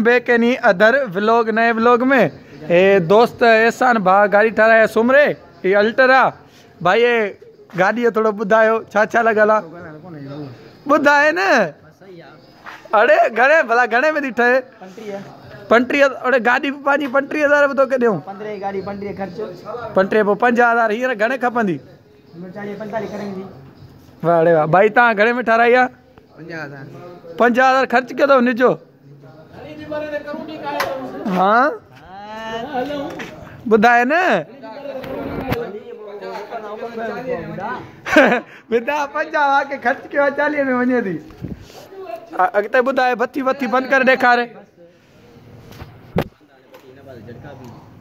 Back any other vlog, नए vlog में। ए दोस्त एहसान भा गाड़ी ठाराए सुमरे ये अल्टरा भाई ये गाड़ी थोड़ा बुधायो छा लगला बुधाए न। अरे घणे भला घणे में दिठे 35 अरे गाड़ी पानी 35,000 तो के देऊं 15 गाड़ी 15 खर्च 15 50,000 हींअर घणे खपंदी 40 45 करेंगी। वाह अरे वाह भाई तव्हां घणे में ठाराई आहे 50,000 खर्च कयो अथव निजो। हाँ ॿुधाए न विदा 50 के खर्च कयो 40 में वञे थी। अॻिते ॿुधाए बत्ती बंदि करे ॾेखारे।